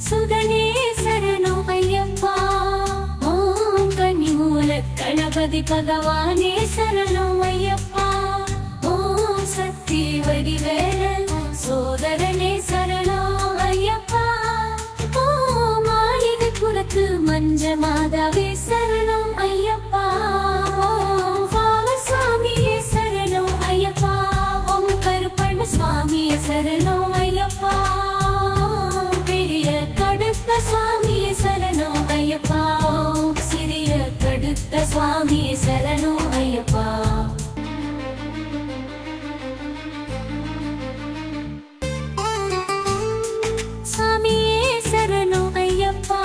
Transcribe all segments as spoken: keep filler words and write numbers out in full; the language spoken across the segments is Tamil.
சுதனே சரணம் ஐயப்பா. ஓம் கன்னிமூல கணபதி பகவானே சரணம் ஐயப்பா. ஓம் சக்தி வடிவேலன் சோதரனே சரணம் ஐயப்பா. ஓம் மாளிகை புறத்து மஞ்ச மாதாவே சரணம் ஐயப்பா. ஓம் பாலசாமியே சரணம் ஐயப்பா. ஓம் கருப்பண்ண சுவாமியே சரணம் ஐயப்பா. பெரிய கடுத்த சுவாமியே சரணம் ஐயப்பா. சிறிய கடுத்த சுவாமியே சரணம் ஐயப்பா. சாமியே சரணம் ஐயப்பா.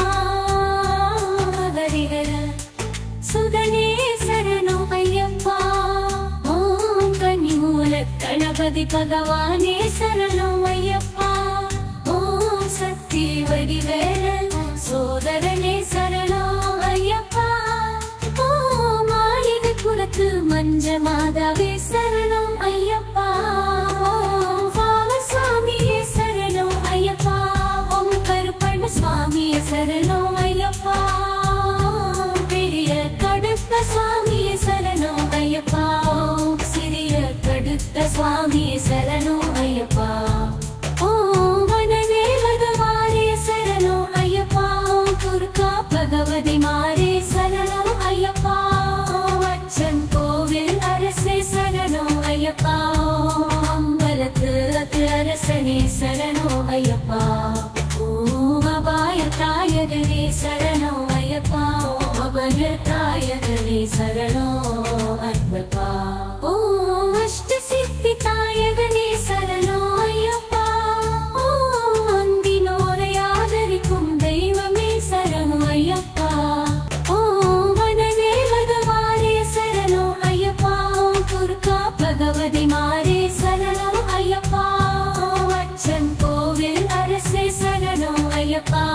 ஹரிஹர சுதனே சரணம் ஐயப்பா. ஓம் கன்னிமூல கணபதி பகவானே சரணம் ஐயப்பா. ஓம் சக்தி வடிவேலன் சோதரனே சரணம் ஐயப்பா. ஓம் மாளிகை புறத்து மஞ்ச மாதாவே சரணம் ஐயப்பா. ஓம் பாலசாமியே சரணம் ஐயப்பா. ஓம் கருப்பண்ண சுவாமியே சரணம் ஐயப்பா. பெரிய கடுத்த சுவாமியே சரணம் ஐயப்பா. சிறிய கடுத்த சுவாமியே சரணம் ஐயப்பா. ஓம் வனதேவதமாரே சரணம் ஐயப்பா. ஓம் துர்கா பகவதி மாரே சரணம் ஐயப்பா. ஓம் அச்சன் கோவில் அரசே சரணம் ஐயப்பா. ஓம் அம்பலத்து அத்து அரசனே சரணம் ஐயப்பா. ஓம் அபாயதாயகனே சரணம் ஐயப்பா. ஓம் அபயதாயகனே சரணம் ஐயப்பா. ஓம் அஷ்ட சித்தி தாயகனே சரணம் ஐயப்பா. ஓம் அன்பினோரை ஆதரிக்கும் தெய்வமே சரணம் ஐயப்பா. ஓம் வனதேவதமாரே சரணம் ஐயப்பா. ஓம் துர்கா பகவதி மாரே சரணம் ஐயப்பா. ஓம் அச்சன் கோவில் அரசே சரணம் ஐயப்பா.